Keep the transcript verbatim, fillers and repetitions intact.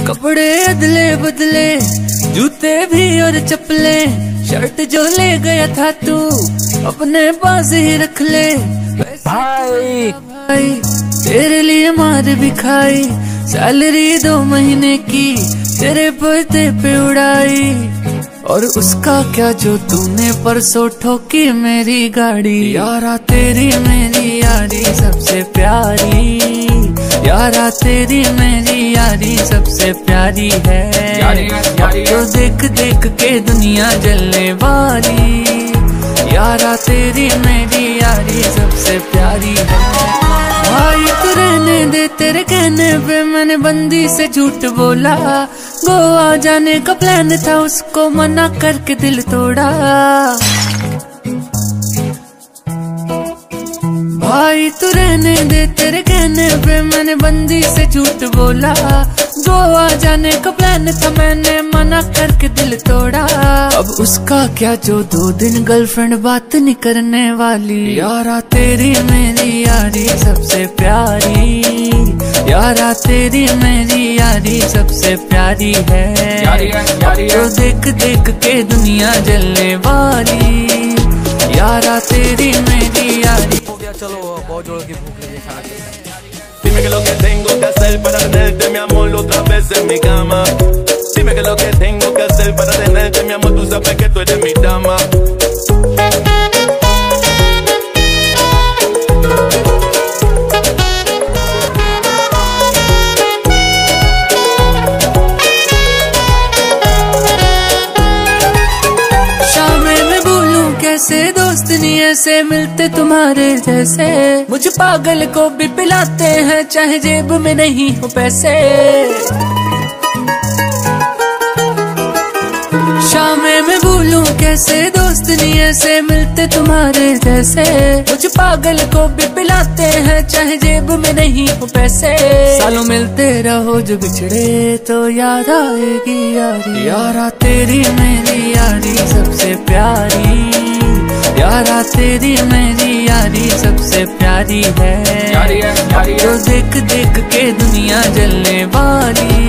कपड़े अदले बदले, जूते भी और चप्पले, शर्ट जो ले गया था तू अपने पास ही रख ले। भाई भाई तेरे लिए मार भी खाई, सैलरी दो महीने की तेरे बर्थडे पे उड़ाई। और उसका क्या जो तूने परसों ठोकी मेरी गाड़ी। यारा तेरी मेरी यारी सबसे प्यारी, यारा तेरी मेरी यारी सबसे प्यारी है। यारी, यारी, तो देख देख के दुनिया जलने वाली, यारा तेरी मेरी यारी सबसे प्यारी है। भाई तू रहने दे, तेरे कहने पे मैंने बंदी से झूठ बोला। गोवा जाने का प्लान था, उसको मना करके दिल तोड़ा। भाई तू रहने दे, तेरे कहने पे मैंने बंदी से झूठ बोला। गोवा जाने का प्लान था, मैंने मना करके दिल तोड़ा। अब उसका क्या जो दो दिन गर्लफ्रेंड बात नहीं करने वाली। यारा तेरी मेरी यारी सबसे प्यारी, यारा तेरी मेरी यारी सबसे प्यारी है। यारी, यारी, तो देख देख के दुनिया जलने वाली, यारा तेरी मेरी यारी। हो गया, चलो बहुत जोर की भूख लगी, खाना चाहिए। Dime que lo que tengo que hacer para tenerte, mi amor, otra vez en mi cama. Dime que lo que tengo que hacer para tenerte, mi amor, tú sabes que tú eres mi dama. कैसे दोस्त नहीं ऐसे मिलते तुम्हारे जैसे, मुझ पागल को भी पिलाते हैं चाहे जेब में नहीं हो पैसे। शामें मैं भूलूं कैसे दोस्त नहीं ऐसे मिलते तुम्हारे जैसे, मुझ पागल को भी पिलाते हैं चाहे जेब में नहीं हो पैसे। सालों मिलते रहो जो बिछड़े तो याद आएगी यारी। यारा तेरी मेरी यारी सबसे प्यारी, यारा तेरी मेरी यारी सबसे प्यारी है। यारी, यारी, तो देख देख के दुनिया जलने वाली,